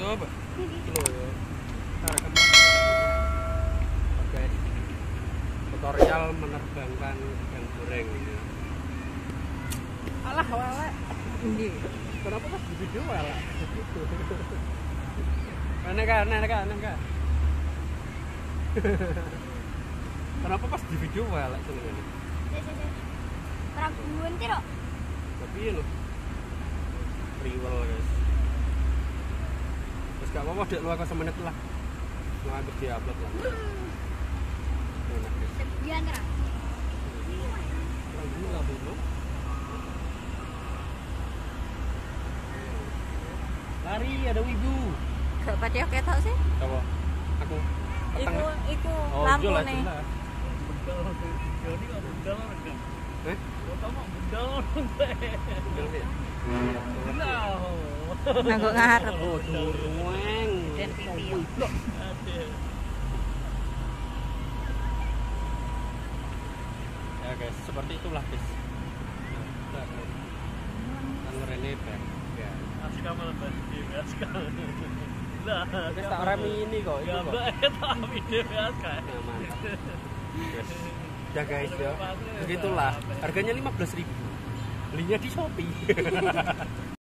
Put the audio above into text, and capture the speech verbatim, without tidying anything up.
Coba. Kilo ya. Cara kamu. Oke. Tutorial menerbangkan ikan goreng ini. Alah walek. Nggih. Kenapa pas di video walek? Aneh kan, aneh kan, aneh kan. Kenapa pas di video walek sebenarnya? Raguan ki, Rok. Tapi lho. Riwel, guys. Terus gak apa-apa dek lu aku semenit lah. Mau aku di-upload lah. Enak, guys. Sekian, Ra. Ragu lah dulu. Lari ada wibu. Gak pati ketok sih. Apa? Aku. Iku iku Oh, lampune. Jadi kok bundal enggak? Eh? Kamu bundal enggak? Bundal sih. Nanggo ngarep. Oh, durung. Den pipi. Ya guys, seperti itulah guys. Anggur ini back. Ya. Asik kamu lepas di biasa kan. Lah, Guys, tak remi ini kok. Itu kok. enggak tak video biasa kan. Nah, mantap. Guys. Ya guys ya. Begitulah. Harganya lima belas ribu. Belinya di Shopee.